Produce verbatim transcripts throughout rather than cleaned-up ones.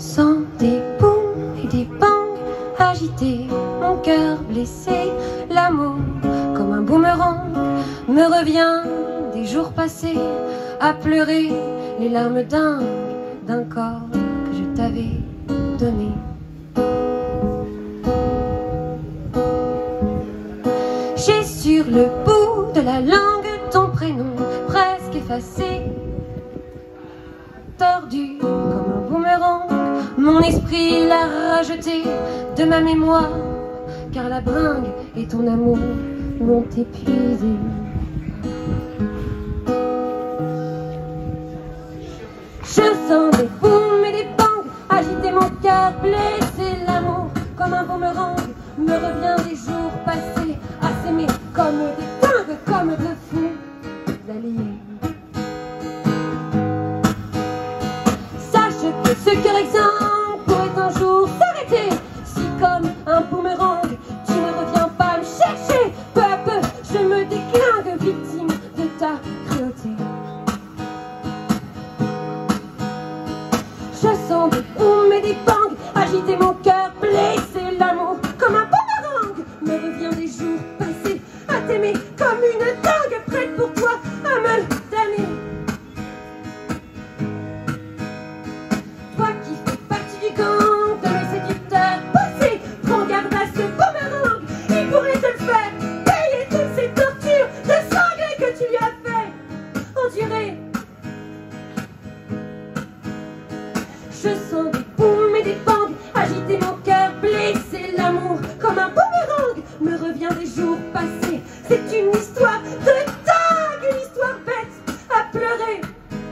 Sans des boums et des bangs agités, mon cœur blessé, l'amour comme un boomerang me revient des jours passés à pleurer les larmes d'un d'un corps que je t'avais donné. J'ai sur le bout de la langue ton prénom presque effacé, tordu comme un boomerang. Mon esprit l'a rejeté de ma mémoire, car la bringue et ton amour m'ont épuisé. Je sens des booms et des bangs agiter mon cœur blessé. L'amour comme un boomerang me revient des jours passés à s'aimer comme des dingues, comme de fous alliés. Sache que ce cœur exsangue pourrait un jour s'arrêter si comme un boomerang tu ne reviens pas me chercher. Peu à peu je me déclingue victime de ta cruauté. Je sens des booms et des bangs agiter mon cœur blessé. L'amour comme un boomerang me revient des jours passés à t'aimer comme une dingue, prête pour toi à me damner. Toi qui fais partie du gang de mes séducteurs passés, prends garde à ce boomerang, il pourrait te le faire payer toutes ces tortures de sanglé que tu lui as fait endurer. Je sens des booms et des bangs agiter mon cœur blessé. L'amour comme un boomerang me revient des jours passés. C'est une histoire de dingue, une histoire bête à pleurer.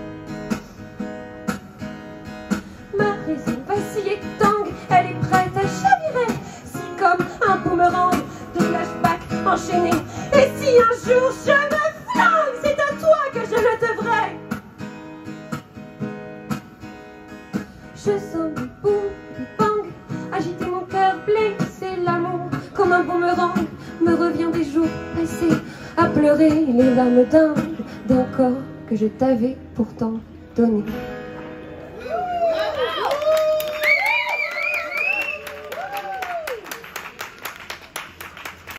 Ma raison vacille et tangue, elle est prête à chavirer. Si comme un boomerang de flashback enchaîné, et si un jour je me flingue, c'est à toi que je le devrais. Je sens des booms, des bangs agiter mon cœur blessé. L'amour comme un boomerang me revient des jours passés à pleurer les larmes dingues d'un corps que je t'avais pourtant donné.